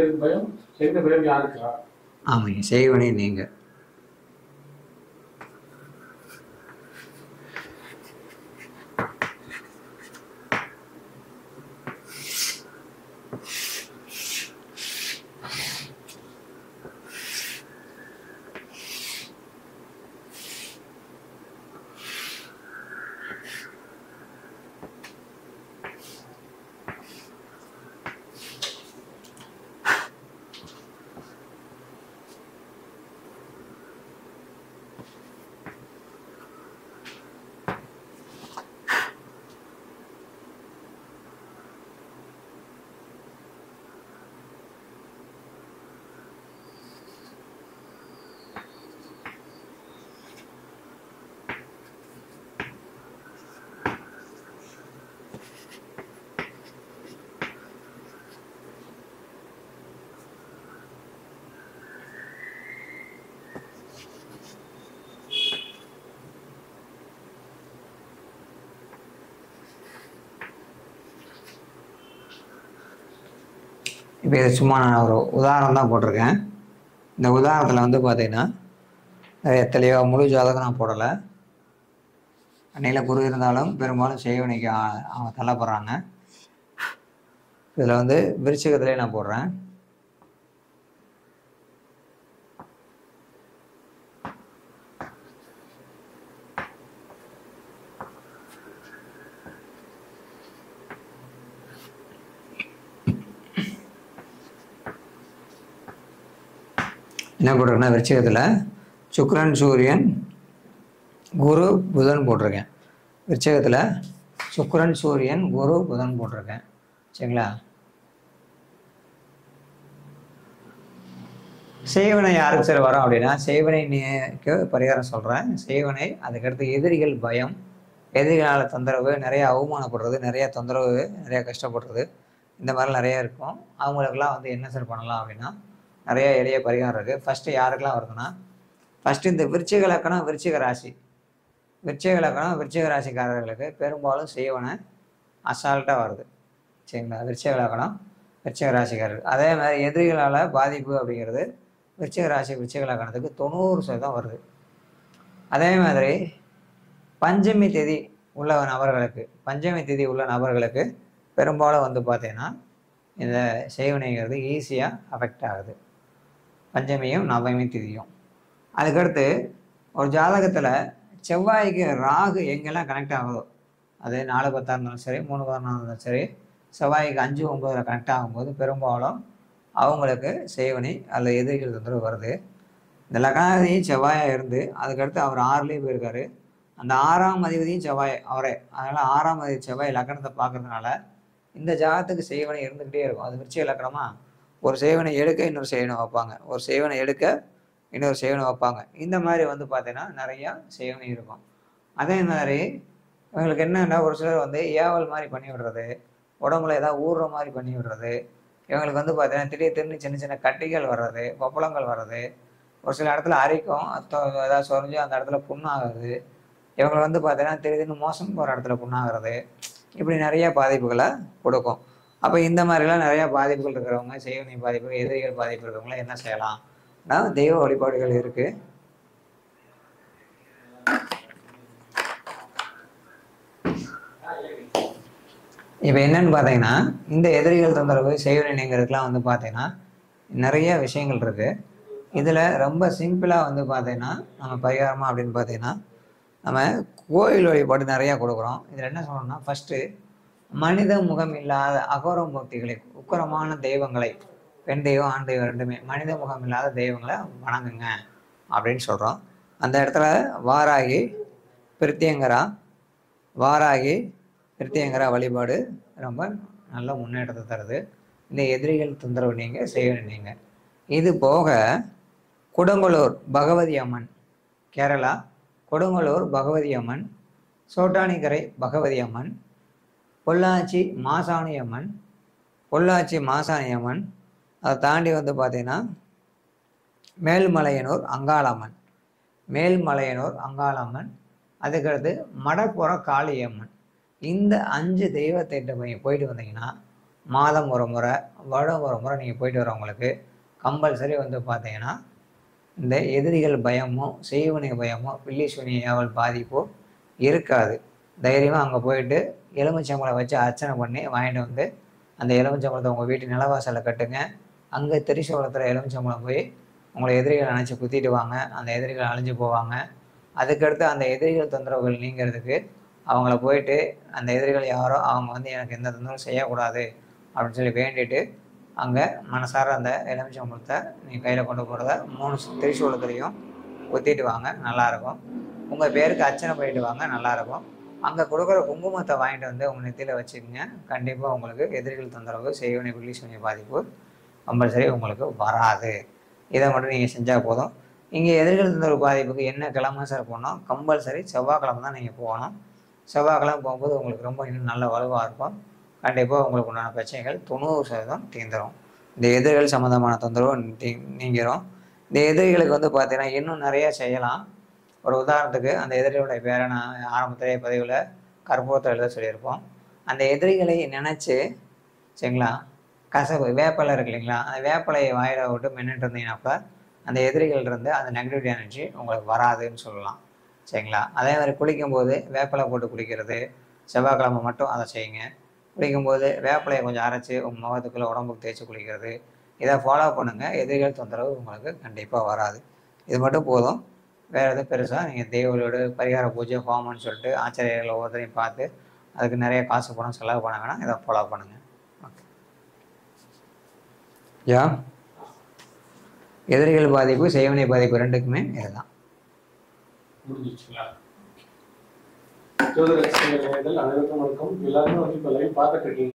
பயம், செய்த பயம் யாருக்கா? ஆமாங்க, செய்வனே நீங்கள். இப்போ இது சும்மா நான் ஒரு உதாரணம் தான் போட்டிருக்கேன். இந்த உதாரணத்தில் வந்து பார்த்தீங்கன்னா எத்தனையோ முழு ஜாதகம் நான் போடலை. அன்னையில் குரு இருந்தாலும் பெரும்பாலும் செய்வனைக்கு அவங்க தள்ளப்படுறாங்க. இதில் வந்து விருச்சிகத்திலே நான் போடுறேன். என்ன போட்டிருக்கேன்னா விருச்சிகத்தில் சுக்கிரன், சூரியன், குரு, புதன் போட்டிருக்கேன். விருச்சிகத்தில் சுக்கிரன், சூரியன், குரு, புதன் போட்டிருக்கேன். சரிங்களா? செய்வனை யாருக்கு சார் வரும் அப்படின்னா, செய்வனைக்கு பரிகாரம் சொல்கிறேன். செய்வனை, அதுக்கடுத்து எதிரிகள் பயம், எதிரிகளால் தொந்தரவு, நிறைய அவமானப்படுறது, நிறைய தொந்தரவு, நிறைய கஷ்டப்படுறது, இந்த மாதிரிலாம் நிறைய இருக்கும். அவங்களுக்கெல்லாம் வந்து என்ன சார் பண்ணலாம் அப்படின்னா, நிறைய எளிய பரிகாரம் இருக்குது. ஃபஸ்ட்டு யாருக்கெல்லாம் வருதுன்னா, ஃபஸ்ட்டு இந்த விருச்சிக லக்கணம், விருச்சிக ராசி, விருச்சிக லக்கணம், விருச்சிக ராசிக்காரர்களுக்கு பெரும்பாலும் செய்வனை அசால்ட்டாக வருது. சரிங்களா? விருச்சிக லக்கணம், விருச்சிக ராசிக்காரர்கள். அதே மாதிரி எதிரிகளால் பாதிப்பு அப்படிங்கிறது விருச்சிக ராசி, விருச்சிக லக்கணத்துக்கு 90% வருது. அதே மாதிரி பஞ்சமி தேதி உள்ள நபர்களுக்கு பெரும்பாலும் வந்து பார்த்தீங்கன்னா இந்த செய்வனைங்கிறது ஈஸியாக அஃபெக்ட் ஆகுது. பஞ்சமியும் நவமி திதியும். அதுக்கடுத்து ஒரு ஜாதகத்தில் செவ்வாய்க்கு ராகு எங்கெல்லாம் கனெக்ட் ஆகுதோ, அது 4-10 இருந்தாலும் சரி, 3-10 இருந்தாலும் சரி, செவ்வாய்க்கு 5-9 கனெக்ட் ஆகும்போது பெரும்பாலும் அவங்களுக்கு செய்வனை அல்லது எதிரிகள் தொந்தரவு வருது. இந்த லக்னாதிபதியும் செவ்வாயாக இருந்து அதுக்கடுத்து அவர் 6லேயே போயிருக்காரு. அந்த 6ஆம் அதிபதியும் செவ்வாய் அவரே. அதனால் 6ஆம் அதிபதி செவ்வாய் லக்கணத்தை பார்க்கறதுனால இந்த ஜாதகத்துக்கு செய்வனை இருந்துக்கிட்டே இருக்கும். அது விருச்சிக லக்கணமா, ஒரு செய்வனை எடுக்க இன்னொரு செய்வனை வைப்பாங்க, ஒரு செய்வனை எடுக்க இன்னொரு செய்வனை வைப்பாங்க. இந்த மாதிரி வந்து பார்த்தீங்கன்னா நிறையா செய்வனை இருக்கும். அதே மாதிரி இவங்களுக்கு என்னென்னா, ஒரு சிலர் வந்து ஏவல் மாதிரி பண்ணி விடுறது, உடம்புல ஏதாவது ஊறுற மாதிரி பண்ணி விடுறது, இவங்களுக்கு வந்து பார்த்தீங்கன்னா திடீர்னு சின்ன சின்ன கட்டிகள் வர்றது, கொப்பளங்கள் வர்றது, ஒரு சில இடத்துல அரிக்கும், ஏதாவது சொரிஞ்சு அந்த இடத்துல புண்ணாகுது, இவங்களுக்கு வந்து பார்த்தீங்கன்னா திடீர்னு மோசம் போகிற இடத்துல புண்ணாகிறது, இப்படி நிறைய பாதிப்புகளை கொடுக்கும். அப்போ இந்த மாதிரிலாம் நிறையா பாதிப்புகள் இருக்கிறவங்க, செய்வனை பாதிப்பு, எதிரிகள் பாதிப்பு இருக்கிறவங்களாம் என்ன செய்யலாம்? தெய்வ வழிபாடுகள் இருக்குது. இப்போ என்னன்னு பார்த்தீங்கன்னா, இந்த எதிரிகள் தொந்தரவு, செய்வனை நீங்கிறதுக்கெலாம் வந்து பார்த்தீங்கன்னா நிறைய விஷயங்கள் இருக்குது. இதில் ரொம்ப சிம்பிளாக வந்து பார்த்தீங்கன்னா நம்ம பரிகாரமாக அப்படின்னு பார்த்தீங்கன்னா, நம்ம கோயில் வழிபாடு நிறையா கொடுக்குறோம். இதில் என்ன சொல்லணும்னா, ஃபஸ்ட்டு மனித முகம் இல்லாத அகோர மூர்த்திகளை, உக்கரமான தெய்வங்களை, பெண் தெய்வம், ஆண் தெய்வம் ரெண்டுமே, மனித முகம் இல்லாத தெய்வங்களை வணங்குங்க அப்படின்னு சொல்கிறோம். அந்த இடத்துல வாராகி பிரித்தியங்கரா வழிபாடு ரொம்ப நல்ல முன்னேற்றத்தை தருது. இந்த எதிரிகள் தொந்தரவு நீங்கள் செய்யணும். நீங்கள் இது போக கொடுங்கலூர் பகவதி அம்மன், கேரளா கொடுங்கலூர் பகவதி அம்மன், சோட்டானிக்கரை பகவதி அம்மன், பொள்ளாச்சி மாசாணி அம்மன், அதை தாண்டி வந்து பார்த்தீங்கன்னா மேல்மலையனூர் அங்காளம்மன், அதுக்கடுத்து மடப்புற காளியம்மன். இந்த 5 தெய்வத்திட்ட போயிட்டு வந்தீங்கன்னா மாதம் ஒரு முறை, வருடம் ஒரு முறை நீங்கள் போயிட்டு வரவங்களுக்கு கம்பல்சரி வந்து பார்த்தீங்கன்னா இந்த எதிரிகள் பயமோ, செய்வினை பயமோ, பில்லி சூனிய ஏவல் பாதிப்போ இருக்காது. தைரியமாக அங்கே போயிட்டு எலுமிச்சம்பழம் வச்சு அர்ச்சனை பண்ணி வாங்கிட்டு வந்து அந்த எலுமிச்சம்பழத்தை உங்கள் வீட்டு நிலவாசலில் கட்டுங்க. அங்கே திரிசூலத்தில் எலுமிச்சம்பழம் போய் உங்களை எதிரிகள் நினச்சி குத்திட்டு வாங்க. அந்த எதிரிகள் அழிஞ்சு போவாங்க. அதுக்கடுத்து அந்த எதிரிகள் தொந்தரவுகள் நீங்கிறதுக்கு அவங்கள போயிட்டு அந்த எதிரிகள் யாரோ அவங்க வந்து எனக்கு எந்த தொந்தரவும் செய்யக்கூடாது அப்படின்னு சொல்லி வேண்டிட்டு அங்கே மனசார அந்த எலுமிச்சம்பழத்தை நீங்கள் கையில் கொண்டு போகிறத 3 திரிசூலத்துலேயும் குத்திட்டு வாங்க, நல்லாயிருக்கும். உங்கள் பேருக்கு அர்ச்சனை பண்ணிட்டு வாங்க, நல்லாயிருக்கும். அங்கே கொடுக்குற குங்குமத்தை வாங்கிட்டு வந்து உங்கள் நெத்தியில் வச்சுக்கோங்க. கண்டிப்பாக உங்களுக்கு எதிரிகள் தொந்தரவு, செய்வினை, பில்லி சூனிய பாதிப்பு கம்பல்சரி உங்களுக்கு வராது. இதை மட்டும் நீங்கள் செஞ்சால் போதும். இங்கே எதிரிகள் தொந்தரவு பாதிப்புக்கு என்ன கிழமை சார் போகணும்? கம்பல்சரி செவ்வாய்க்கிழமை தான் நீங்கள் போகணும். செவ்வாய்க்கிழமை போகும்போது உங்களுக்கு ரொம்ப இன்னும் நல்ல வலுவாக இருக்கும். கண்டிப்பாக உங்களுக்கு உண்டான பிரச்சனைகள் 90% தீர்ந்துடும். இந்த எதிரிகள் சம்மந்தமான தொந்தரவு நீங்கிரும். இந்த எதிரிகளுக்கு வந்து பார்த்தீங்கன்னா இன்னும் நிறையா செய்யலாம். ஒரு உதாரணத்துக்கு அந்த எதிரிகளுடைய பேரை நான் ஆரம்பத்திலே பதிவில் கற்பூரத்தை எழுத சொல்லியிருப்போம். அந்த எதிரிகளை நினச்சி சரிங்களா, கசப்பு வேப்பிலை இருக்கு இல்லைங்களா, அந்த வேப்பிலையை வாயில விட்டு மென்னுட்டு இருந்தீங்கன்னாப்ப அந்த எதிரிகள் இருந்து அந்த நெகட்டிவ் எனர்ஜி உங்களுக்கு வராதுன்னு சொல்லலாம். சரிங்களா. அதே மாதிரி குளிக்கும்போது வேப்பிலை போட்டு குளிக்கிறது, செவ்வாய்க்கிழமை மட்டும் அதை செய்யுங்க. குளிக்கும்போது வேப்பிலையை கொஞ்சம் அரைச்சி உங்கள் முகத்துக்குள்ளே உடம்புக்கு தேய்ச்சி குளிக்கிறது, இதை ஃபாலோ பண்ணுங்கள். எதிரிகள் தொந்தரவு உங்களுக்கு கண்டிப்பாக வராது. இது மட்டும் போதும். வேறு எதுவும் பெருசாக நீங்கள் தெய்வங்களோட பரிகார பூஜை ஹோமம்னு சொல்லிட்டு ஆச்சாரியர்களை ஒவ்வொருத்தரையும் பார்த்து அதுக்கு நிறைய காசு பணம் செலவு பண்ண வேணாம். இதை ஃபாலோ பண்ணுங்கள். ஓகே. யா எதிரிகள் பாதிப்பு, செய்வினை பாதிப்பு ரெண்டுக்குமே இதுதான். முடிஞ்சிச்சுங்களா? ஜோதிட அனைவருக்கும் வணக்கம். எல்லாருமே வந்து இப்போ லைவ் பார்த்துட்டு இருக்கீங்க.